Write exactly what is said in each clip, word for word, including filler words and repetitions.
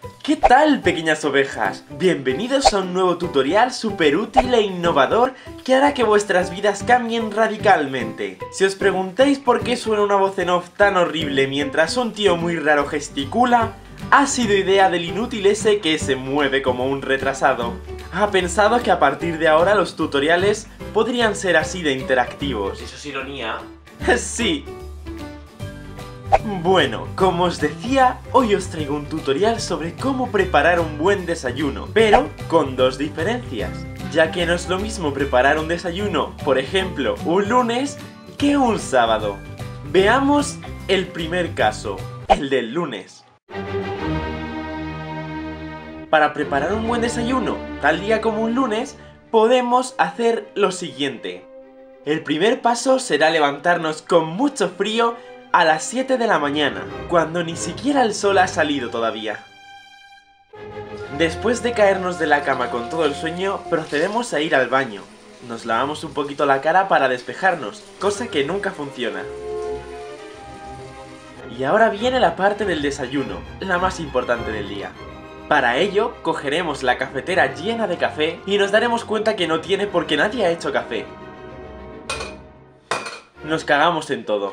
¿Qué tal, pequeñas ovejas? Bienvenidos a un nuevo tutorial súper útil e innovador que hará que vuestras vidas cambien radicalmente. Si os preguntáis por qué suena una voz en off tan horrible mientras un tío muy raro gesticula, ha sido idea del inútil ese que se mueve como un retrasado. Ha pensado que a partir de ahora los tutoriales podrían ser así de interactivos. ¿Eso es ironía? Sí. Bueno, como os decía, hoy os traigo un tutorial sobre cómo preparar un buen desayuno, pero con dos diferencias, ya que no es lo mismo preparar un desayuno, por ejemplo, un lunes, que un sábado. Veamos el primer caso, el del lunes. Para preparar un buen desayuno, tal día como un lunes, podemos hacer lo siguiente. El primer paso será levantarnos con mucho frío a las siete de la mañana, cuando ni siquiera el sol ha salido todavía. Después de caernos de la cama con todo el sueño, procedemos a ir al baño. Nos lavamos un poquito la cara para despejarnos, cosa que nunca funciona. Y ahora viene la parte del desayuno, la más importante del día. Para ello, cogeremos la cafetera llena de café y nos daremos cuenta que no tiene porque nadie ha hecho café. Nos cagamos en todo.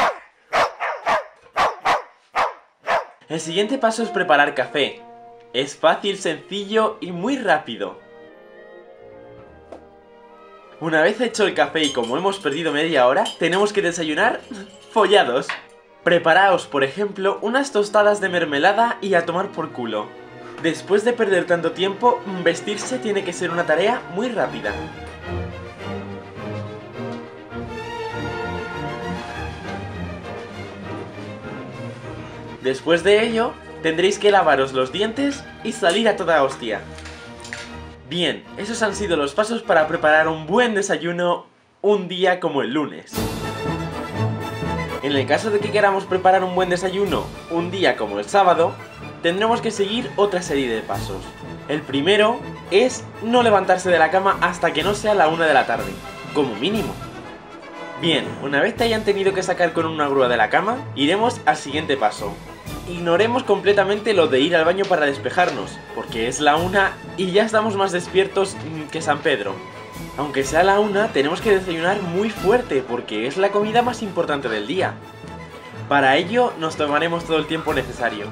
El siguiente paso es preparar café. Es fácil, sencillo y muy rápido. Una vez hecho el café y como hemos perdido media hora, tenemos que desayunar follados. Preparaos, por ejemplo, unas tostadas de mermelada y a tomar por culo. Después de perder tanto tiempo, vestirse tiene que ser una tarea muy rápida. Después de ello, tendréis que lavaros los dientes y salir a toda hostia. Bien, esos han sido los pasos para preparar un buen desayuno un día como el lunes. En el caso de que queramos preparar un buen desayuno un día como el sábado, tendremos que seguir otra serie de pasos. El primero es no levantarse de la cama hasta que no sea la una de la tarde, como mínimo. Bien, una vez te hayan tenido que sacar con una grúa de la cama, iremos al siguiente paso. Ignoremos completamente lo de ir al baño para despejarnos, porque es la una y ya estamos más despiertos que San Pedro. Aunque sea la una, tenemos que desayunar muy fuerte, porque es la comida más importante del día. Para ello, nos tomaremos todo el tiempo necesario.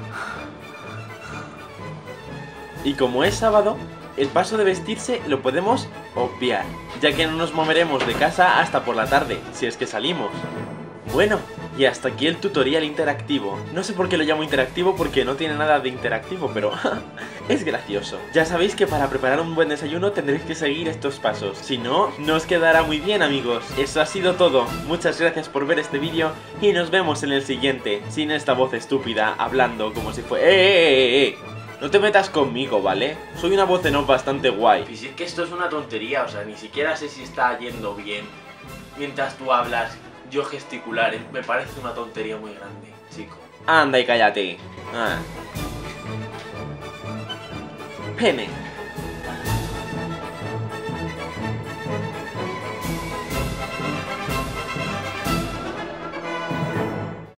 Y como es sábado, el paso de vestirse lo podemos obviar, ya que no nos moveremos de casa hasta por la tarde, si es que salimos. Bueno, y hasta aquí el tutorial interactivo. No sé por qué lo llamo interactivo porque no tiene nada de interactivo, pero es gracioso. Ya sabéis que para preparar un buen desayuno tendréis que seguir estos pasos. Si no, no os quedará muy bien, amigos. Eso ha sido todo. Muchas gracias por ver este vídeo y nos vemos en el siguiente, sin esta voz estúpida hablando como si fuera... ¡Eh, eh, eh, eh! No te metas conmigo, ¿vale? Soy una voz en off bastante guay. Y si es que esto es una tontería, o sea, ni siquiera sé si está yendo bien. Mientras tú hablas, yo gesticular, me parece una tontería muy grande, chico. Anda y cállate. Ah. Pene.